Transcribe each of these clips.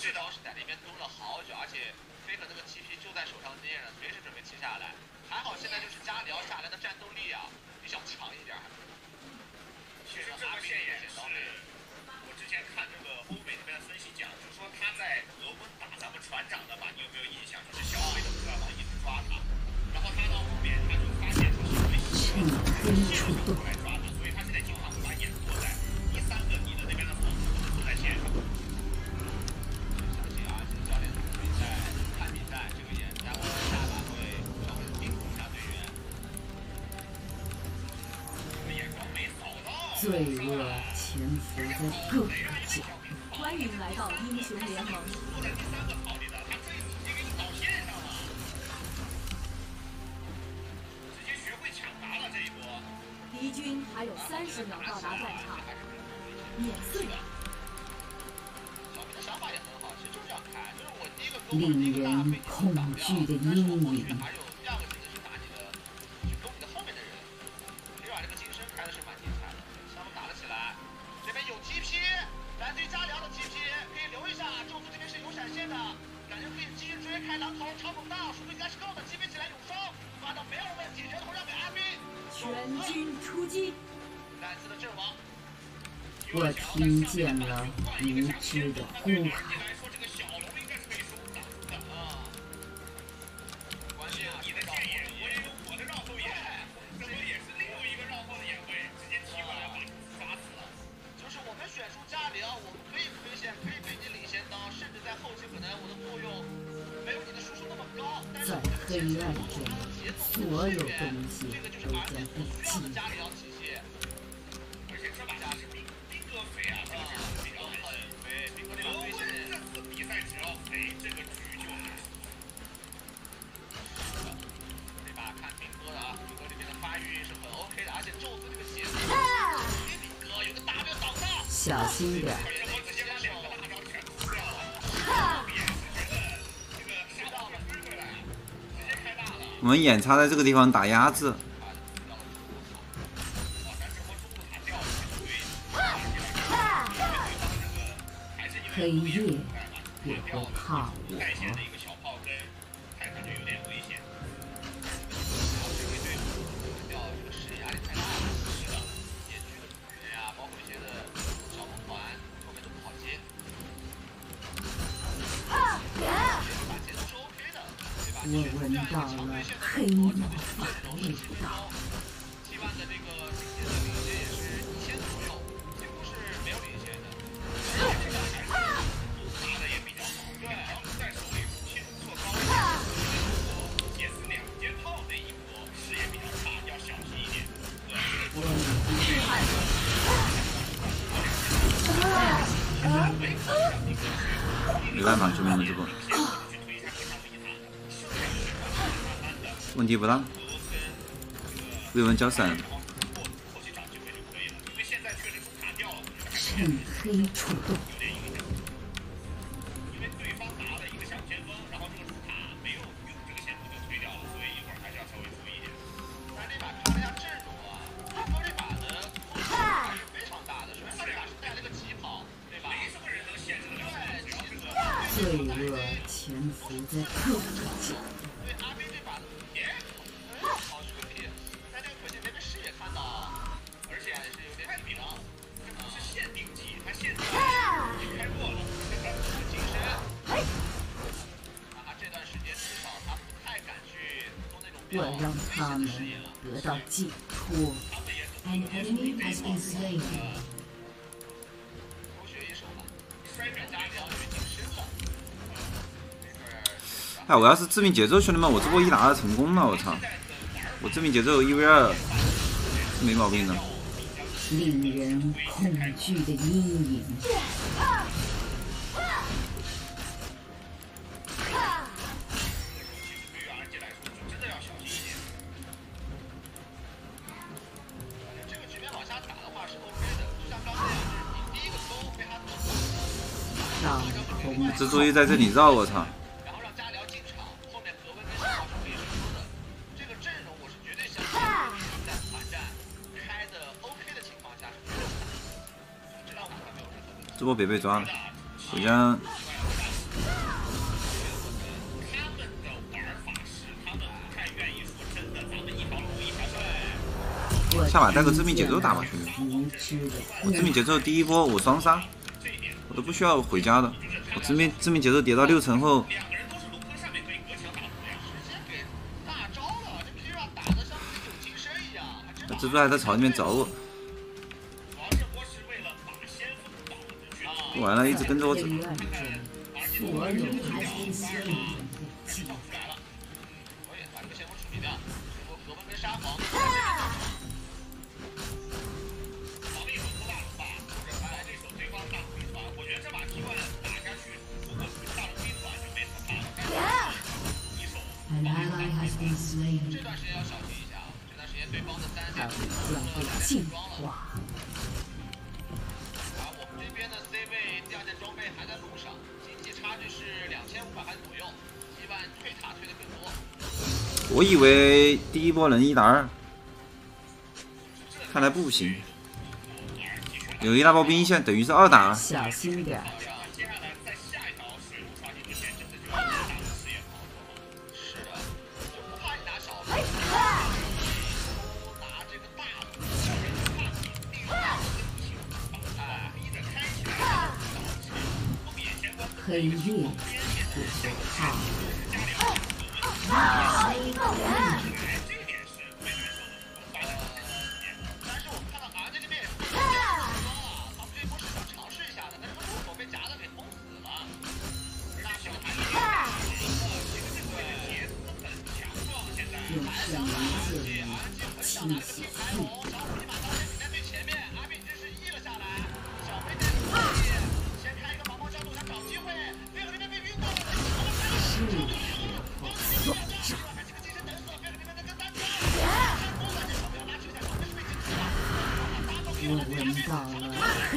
这招是在那边蹲了好久，而且飞克那个 TP 就在手上捏着，随时准备切下来。还好现在就是加里奥下来的战斗力啊，比较强一点。 其实这个线也是，我之前看这个欧美那边的分析讲，就是说他在俄温打咱们船长的吧，你有没有印象？就是小鬼的不要往一直抓他，然后他到后面他就发现说小鬼是出来抓他，所以他现在经常会把眼躲在第三个你的那边的防守都在线上。 相信啊，这个教练组在看比赛，这个眼在往下吧会稍微叮嘱一下队员。 眼光没扫到。 罪恶潜伏在各个角落。 欢迎来到英雄联盟。 坐在第三个槽里的，他这一次直接给你导线上了，直接学会抢答了这一波。 敌军还有30秒到达战场，碾碎。 小明的想法也很好，其实就这样开，就是我第一个勾令人恐惧的阴影。 还有第二个技能是打你的，去勾你的后面的人。黑瓦这个金身开的是蛮精彩的，双方打了起来。这边有 TP， 来自于加辽的 TP， 可以留一下。宙斯这边是有闪现的，感觉可以继续追开狼头，超猛大，速度应该是够的，击飞起来永生，抓到没有问题，人头让给阿斌。 全军出击。 再次的阵亡。 我听见了无知的呼喊。 关键啊， 你的剑眼，我也有我的绕后眼，这波也是利用一个绕后的眼位，直接踢过来把杀死了。 就是我们选出加里奥，我们可以推线，可以给你领先刀，甚至在后期可能我的作用没有你的输出那么高，但是在黑暗中，所有东西都在被击败。 加里奥体系， 而且这把架是兵哥肥啊，这个是比较很肥。 兵哥这把俄温飞线， 这次比赛只要肥，这个局就难。 这把看兵哥的啊，兵哥这边的发育是很 OK 的，而且宙斯这个血比兵哥有个 W 挡到， 小心点。 我直接把两个大招全吃掉了，后面是觉得这个杀到了追回来，直接开大了。 我们眼插在这个地方打鸭子。 黑夜也会怕我。 带线的一个小炮跟看上去有点危险。 这个队伍掉这个视野压力太大了。是的，野区的主人啊，包括一些的小梦团，后面都不好接。把节奏是 OK 的，对吧？ 我闻到了黑魔法的味道。 7万的这个经济的领先也是1000左右，几乎是没有领先的。打的也比较好，对，在手里武器做高一点，也是2件套那一波视野比较差，要小心一点。 没办法，兄弟们，这波问题不大。瑞文交闪， 趁黑出动。 因为对方拿了一个小前锋，然后这个主塔没有用，这个线路就推掉了，所以一会儿还是要稍微注意一点。 但这把看了一下阵容啊，他说这把的空间还是非常大的。首先他这把是带了个疾跑，对吧？ 没什么人能限制得了，只要这个罪恶潜伏在各个角落。 对阿斌这把的也好水力，但这个可惜没被视野看到，而且还是有点紧张。 这不是限定技，它限定已经开过了。 精神，那他这段时间至少他不太敢去做那种比较我让他们得到寄托。 An enemy has been slain. 抽血一手了，摔着加里奥去挺深了。 哎，我要是致命节奏，兄弟们，我这波一打2成功了，我操！我致命节奏1v2是没毛病的。 令人恐惧的阴影。 对于 RNG 来说，就真的要小心一点。 这个局面往下打的话是 OK 的，就像刚才那样，就是你第一个勾被他躲让蜘蛛一在这里绕，我操！ 然后让加辽进场，后面格温跟小号是可以输出的。这个阵容我是绝对相信，在团战开的 OK 的情况下是绝对不打的。这让我还没有任何问题。 这波别被抓了，首先下把带个致命节奏打吧，兄弟！ 无知的我致命节奏第一波我双杀，我都不需要回家的。我致命节奏叠到6层后， 两个人都是龙坑上面可以隔墙打的呀。 直接给大招了，这 Kira 打的像有精神一样，还真把蜘蛛还在朝那边找我， 主要这波是为了把先锋保着去。 完了，一直跟着我走。 黑暗中，所有还是心里的记忆。 出来了，可以把这个先锋处理掉，这波河本跟沙皇。 防御很多大龙吧，或者看来这手对方大龙飞船，我觉得这把 T1 打下去，如果大龙飞船就没什么大了。一手 An ally has been slain. 这段时间要小心一下啊！这段时间对方的3线他们将被净化。 啊，我们这边的 C 位第2件装备还在路上，经济差距是2500还左右，希望推塔推的更多。 我以为第一波能1打2，看来不行。有一大波兵线，等于是2打2。 小心点。 接下来在下一条水路刷新之前，真的就要大龙视野跑走了。 是的，就不怕你拿小龙，拿这个大龙，小人不怕你，利用大龙跟你哎， 逼着开起来，不免前关黑夜不可怕。 这点是最难受的。 但是我们看到R这边也是不错啊，他们这波是想尝试一下的，但是路口被夹的给封死了。那小孩子， 节奏很强壮，现在。 用圣灵剑清洗罪恶。 小虎一马当先挤在最前面，阿炳真是 E 了下来，小飞在自己先开一个毛毛角度想找机会，贝克那边被晕过了， 是我所长。 还是个精神等死，贝克那边在跟单挑，看过了这小飞要拉扯一下，小飞是被惊死了， 我闻到了黑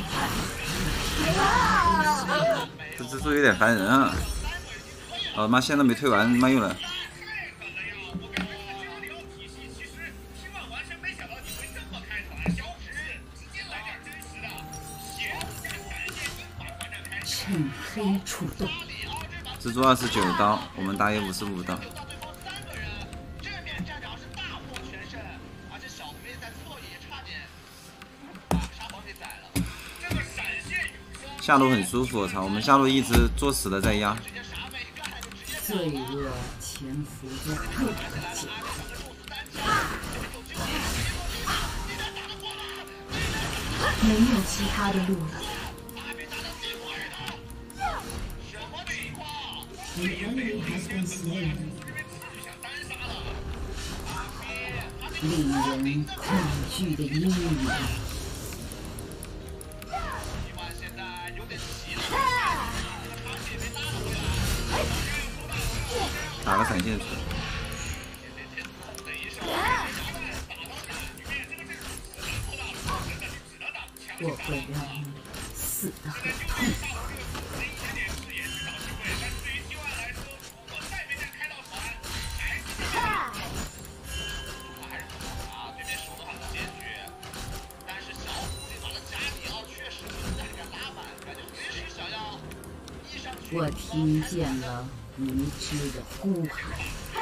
暗。 这蜘蛛有点烦人啊！哦妈，线都没推完，妈又来。 太狠了呀！我感觉这个加里奥体系，其实T1完全没想到你会这么开团，小虎是直接来点真实的，血加闪现硬把团战开起来。 趁黑出动。 蜘蛛29刀，我们打野55刀。 到对方3个人，正面战场是大获全胜，而且小飞在侧翼也差点把沙皇给宰了。 这个闪现永生， 下路很舒服，我操！我们下路一直作死的在压。 直接啥没干就直接罪恶潜伏在各个角落，没有其他的路了。The enemy has been slain. 令人恐惧的阴影。 现在有点急了，场景被拉了回来。 打个闪现出来。 我会让你死得很痛。我听见了无知的呼喊。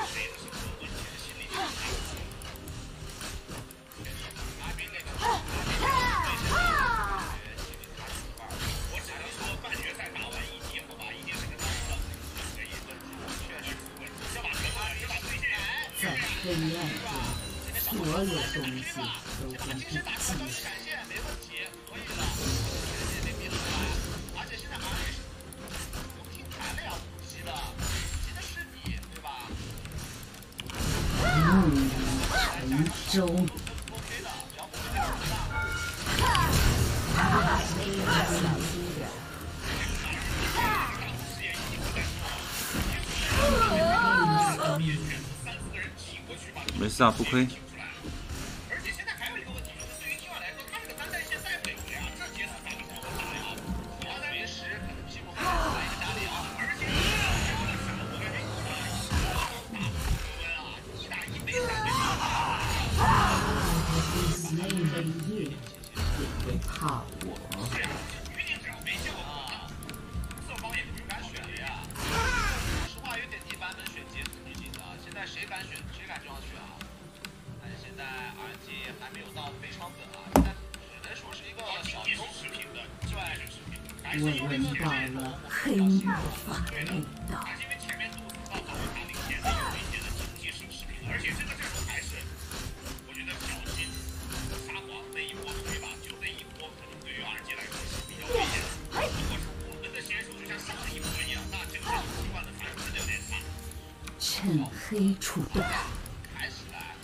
在黑暗中，所有东西都将被击碎。怒雨沉舟。小心点。 没事啊，不亏。 而且现在还有一个问题，就是对于T1来说，他这个单带线带北了呀，这阶段打不好打呀。主要在于10可能屁股后面来一个加里奥，而且加了啥？我感觉1打1没闪就黑夜也会怕我。 鱼你只要没效果，侧方也不敢选了呀。 说实话，有点替版本选杰斯之境的，现在谁敢选，谁敢这样选啊？哎呀， 我闻到了黑魔法的味道。 因为前面杜斯造成他领先的有一些的经济属实力，而且这个阵容还是，我觉得小心沙皇那一波推吧，就那一波可能对于RG来说是比较危险的。如果是我们的先手就像上一波一样，那这个习惯的反应真的有点差。 趁黑出动。 开始来。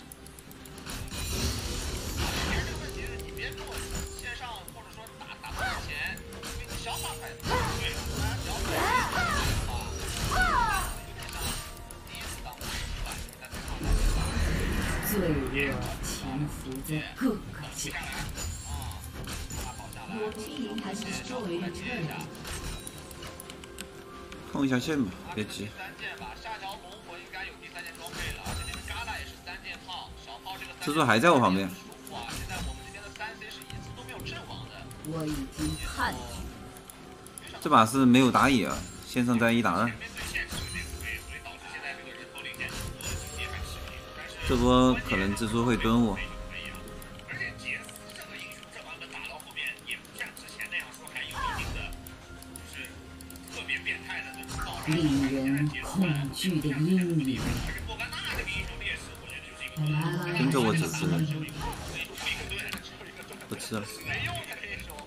其实这个问题是你别跟我线上或者说打之前给你消化开的。对，不然消化开的话，有点像第一次当我是吧？就是在对抗来罪恶潜伏在各个角落。 Your team has destroyed a turret. 控一下线吧，别急。 3件吧，下条龙魂应该有第3件装备了，而且这个旮旯也是3件套，小炮这个蜘蛛还在我旁边。 舒服啊！现在我们这边的3C 是一次都没有阵亡的。 我已经判决。 这把是没有打野，线上在1打2。这波可能蜘蛛会蹲我。 而且杰斯这个英雄这版本打到后面也不像之前那样说还有一定的，就是特别变态的那种爆炸。 令人恐惧的阴影。 而且莫甘娜这个英雄劣势，我觉得就是一个跟着我只吃，不吃了。 没用的英雄。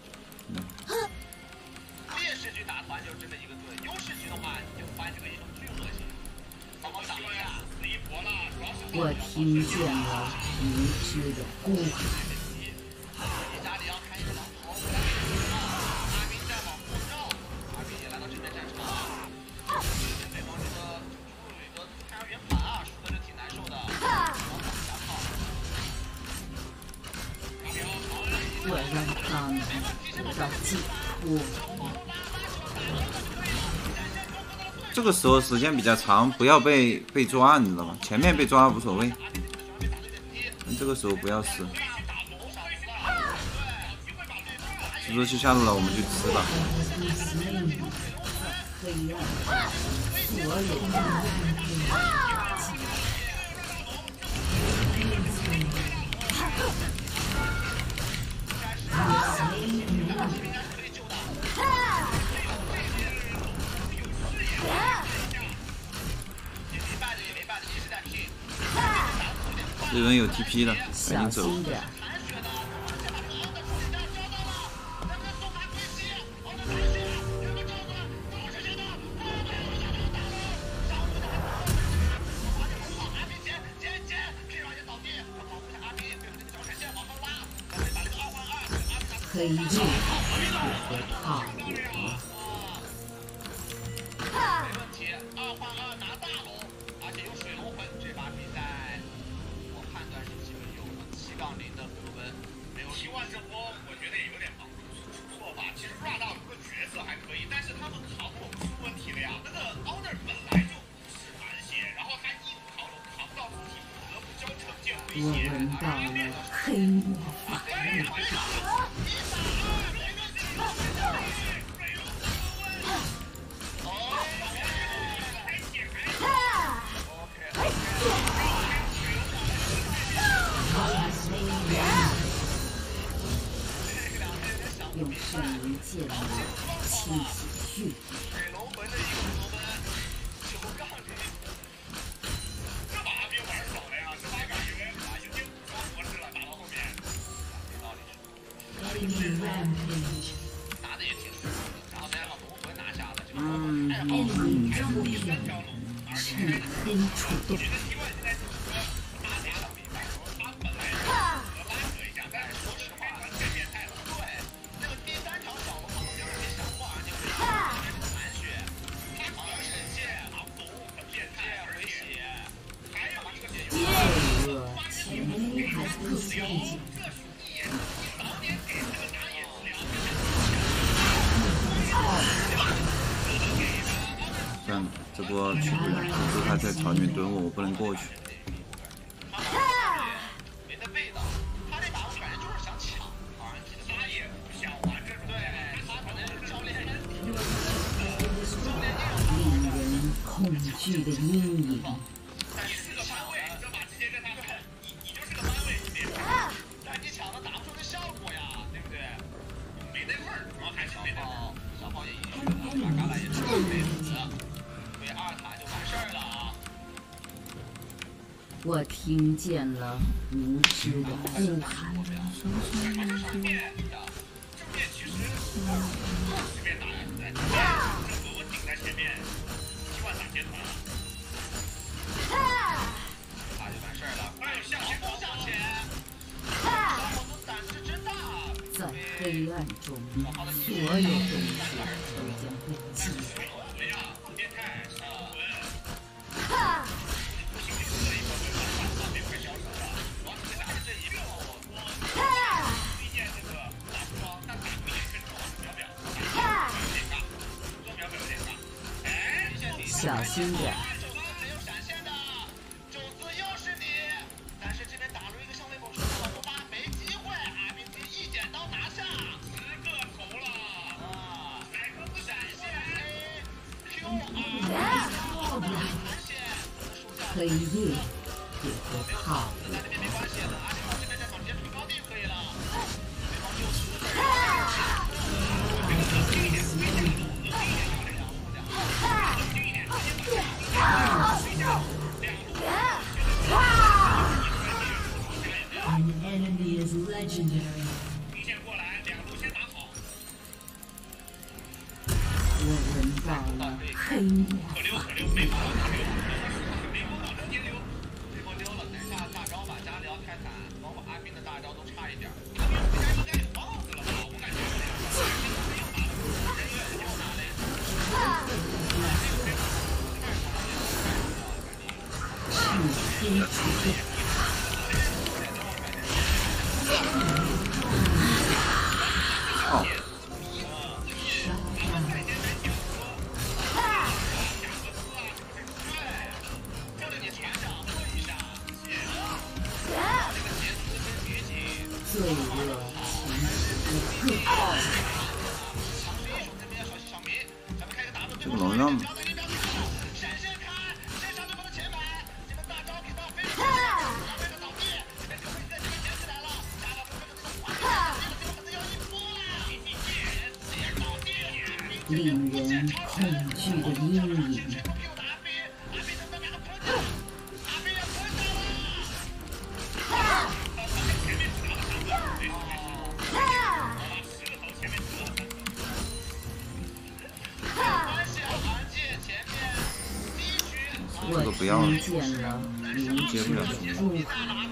劣势局打团就真的一个盾，优势局的话你就发现这个英雄巨恶心。帮忙打一下， 死一波了，主要是我听见了无知的呼喊。 你家里要开一个狼头，阿斌在往后绕，阿斌也来到这边战场。对方这个猪有一个太阳圆盘啊，输的是挺难受的。 我让他们得到解脱。 这个时候时间比较长，不要被抓，你知道吗？前面被抓无所谓，这个时候不要死。蜘蛛去下路了，我们去吃吧。这人有 TP 的，赶紧走。 黑夜和套路。 没问题，2换2拿大龙，而且有水龙魂，这把比赛我判断是基本有了7-0的格温，没有希望这波我觉得也有点忙出错吧。其实 Rada 这个角色还可以，但是他们扛龙出问题了呀。那个 Honor 本来就不是满血，然后他硬扛龙扛不到主体，不得不交惩戒威我胁。 闻到了黑魔法的味道。用圣灵剑力清洗血液。 水龙魂的一个格温，9杠0。 这把阿斌玩爽了呀，这把感觉已经无双模式了，打到后面。 打的也挺舒服的，然后再把龙魂拿下了，这个面临出现，趁黑出动。 算了，这波去不了，蜘蛛他在草里面蹲我，我不能过去。 没那味道，他这把我感觉就是想抢，好像他也不想玩这种，对，他可能是教练令人恐惧的阴影。 但你是个班位，这把直接跟他狠，你就是个班位，别但你抢了打不出个效果呀，对不对？ 没那味儿，主要还是没那味儿。 小炮也我听见了无知的呼喊。 正面其实随便打呀，对，正格温顶在前面，希望打接团了。 他就完事儿了， 快向前， 向前！我们胆子真大。 在黑暗中，所有东西都将被击毁。 怎么样？变态，上文。心里这一波对吧？场面快消失了。王子打的这一秒，推荐这个打不装，但打不赢跟着淼淼，有点尬，做淼淼有点尬。哎， 小心点。 没有闪现的，种子又是你。但是这边打入一个向内猛兽的8没机会，阿宾提一剪刀拿下 10个头了啊！哪个不闪现 A Q R 黑夜也会靠在那边没关系的，阿宾往这边再往直接推高地可以了。对方就是 An enemy is legendary. 明显过来，两路先打好。 我闻到了黑夜。 可溜，没跑，没跑，直接溜。 这波溜了，等一下大招把加里奥泰坦，包括阿宾的大招都差一点。阿宾回家应该有帽子了吧？我感觉有点。人员又拿嘞。 是黑处操！ 罪恶其实不可。 这个能让吗？ 令人恐惧的阴影。我听见了无知的呼喊。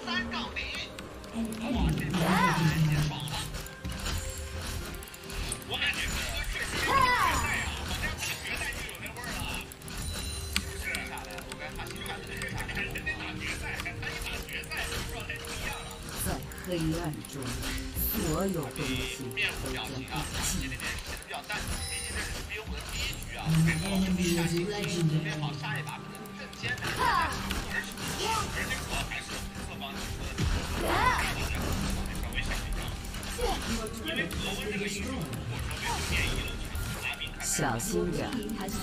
我感觉这确实决赛啊，好像打决赛就有那味儿了，是不是？我跟他看的是啥？人家打决赛，跟他一打决赛状态就不一样了。 在黑暗中，所有东西面部都将表情啊， 被击这边显得比较淡定，毕竟这是冰火的第一局啊，对方准备下星星，准备好下一把可能更艰难的赛事，而且主要还是侧方几个稍微小一点，因为格温这个英雄或者说没有免疫了，阿宾看小心点。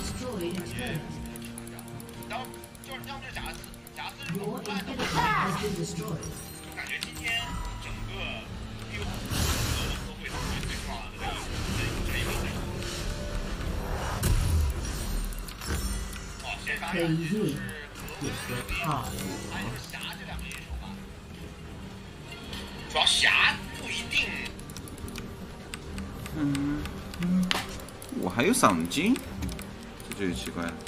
然后就是要么就贾斯如果不按的话， 就感觉今天整个六格温都会成为最重要的这一个队伍。哦，先发黑夜也会靠我。 还有侠这两个英雄吧。 主要侠不一定。 我还有赏金，这就奇怪了。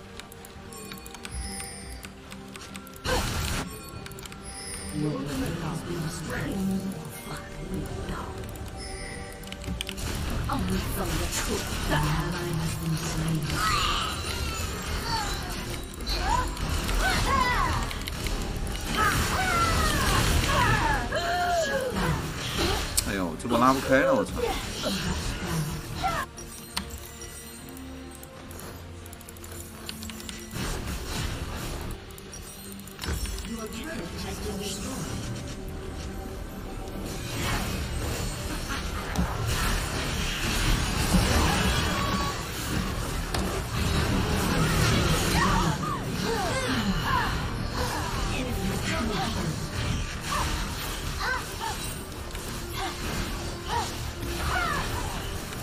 我闻到黑法的味道，肮脏的蠢蛋！ 哎呦，这波拉不开了，我操！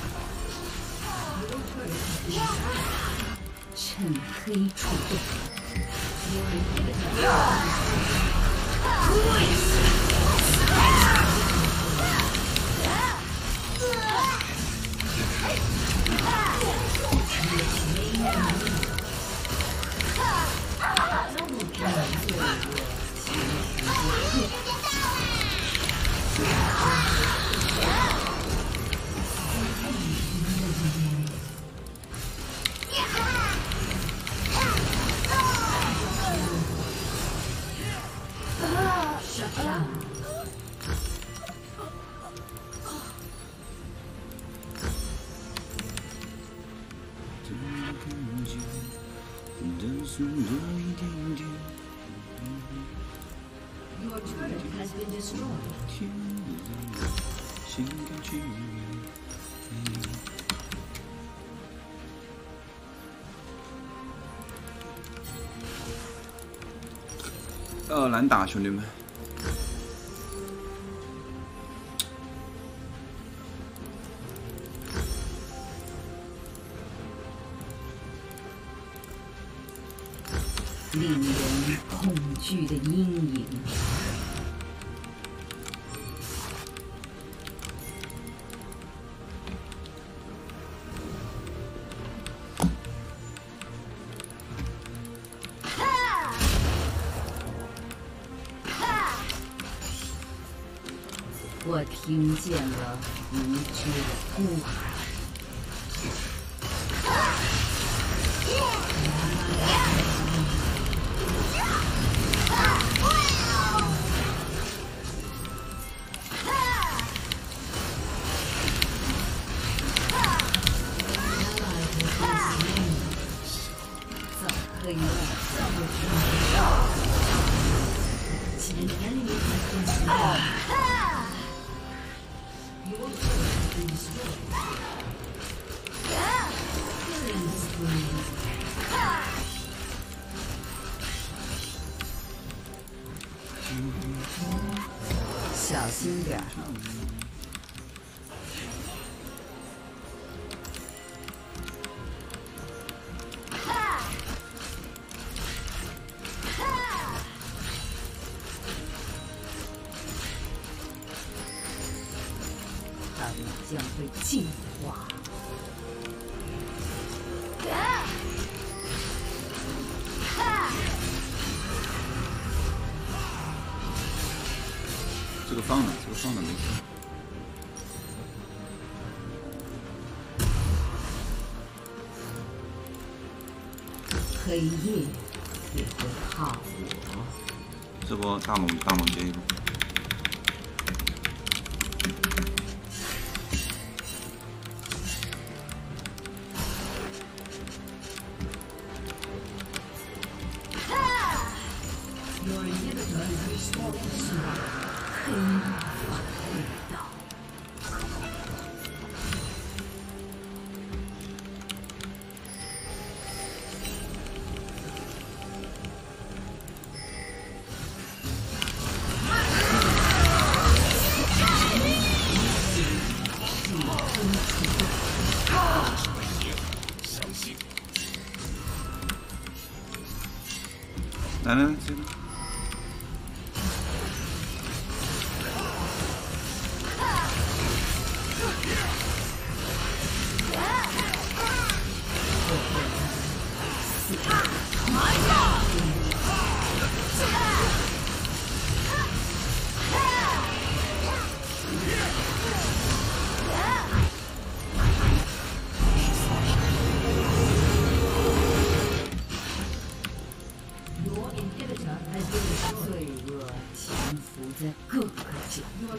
趁黑处动。 Your turret has been destroyed. 心甘情愿。难打，兄弟们。 令人恐惧的阴影。我听见了无知的呼喊。 小心点儿。他们将会进化。 这个放了没事。 黑夜也会怕我。 这波大猛接一波。来，这个。 罪恶潜伏在各个角落。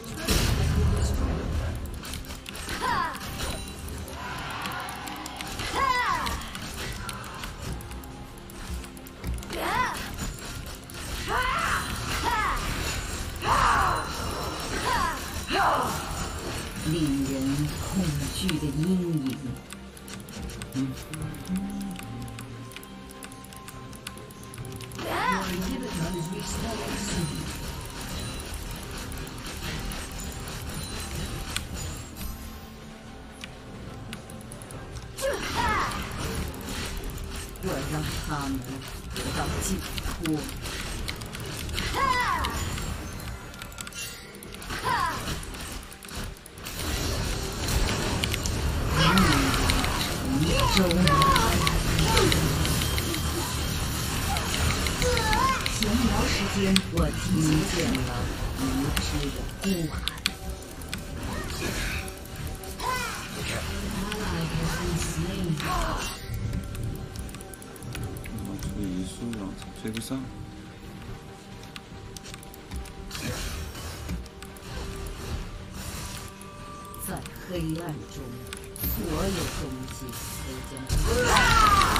令人恐惧的阴影。 我让他们得到解脱。周闲聊时间，我听见了无知的呼喊。 出移速了，追不上。 在黑暗中，所有东西都将。